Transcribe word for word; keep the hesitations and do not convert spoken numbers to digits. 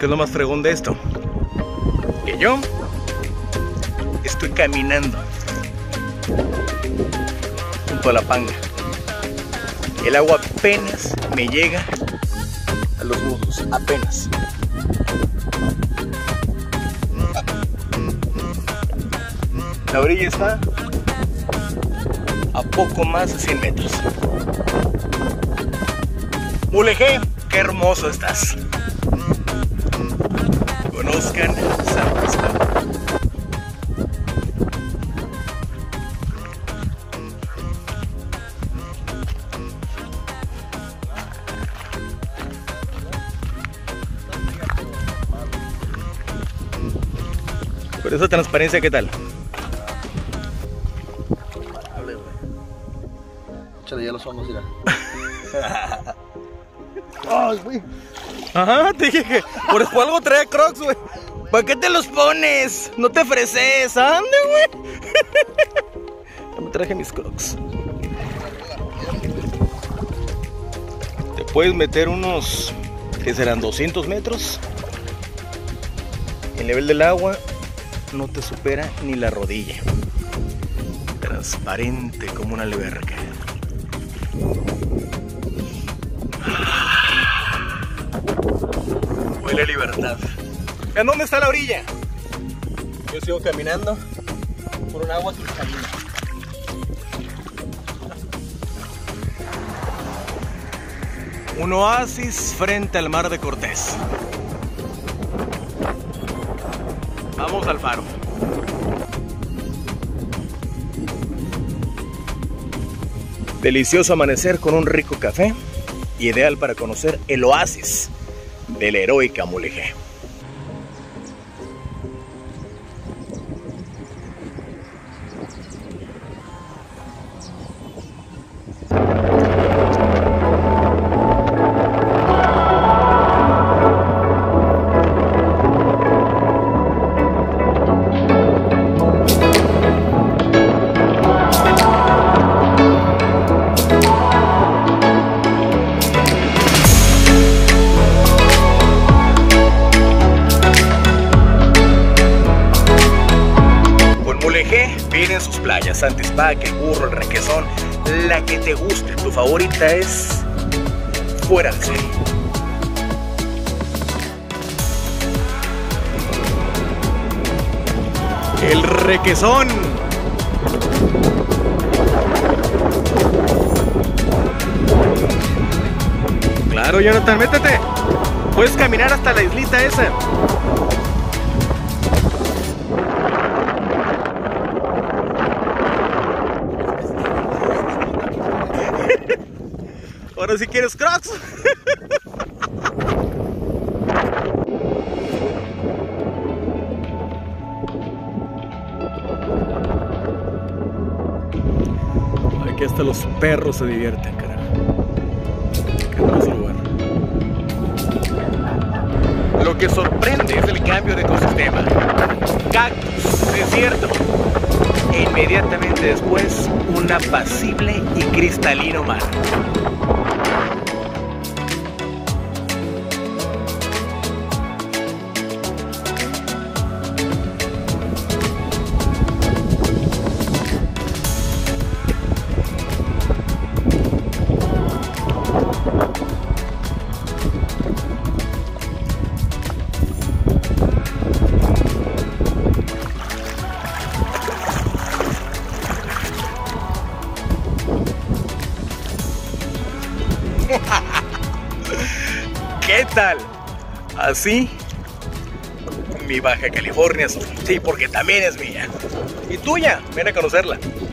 ¿Qué es lo más fregón de esto? Que yo estoy caminando junto a la panga. El agua apenas me llega a los muslos, apenas. La orilla está a poco más de cien metros. Mulegé, qué hermoso estás. Conozcan San Cristóbal. Por esa transparencia, ¿qué tal? Échale ya los ojos, mira. Ay, güey. Ajá, te dije que por eso algo trae Crocs, güey. ¿Para qué te los pones? No te ofreces, ande, güey. Ya me traje mis Crocs. Te puedes meter unos, que serán doscientos metros. El nivel del agua no te supera ni la rodilla. Transparente como una alberca. Huele a libertad. ¿En dónde está la orilla? Yo sigo caminando por un agua cristalina. Un oasis frente al mar de Cortés. Vamos al faro. Delicioso amanecer con un rico café, ideal para conocer el oasis de la heroica Mulegé. Vienen sus playas, Santispac, El Burro, El Requesón, la que te guste. Tu favorita es fuera de serie. El Requesón. Claro, Jonathan, métete. Puedes caminar hasta la islita esa. Ahora sí quieres Crocs. Aquí hasta los perros se divierten, carajo. Qué hermoso lugar. Lo que sorprende es el cambio de ecosistema. Cactus, desierto. E inmediatamente después, un apacible y cristalino mar. ¿Qué tal? Así, mi Baja California Sur. Sí, porque también es mía. Y tuya, ven a conocerla.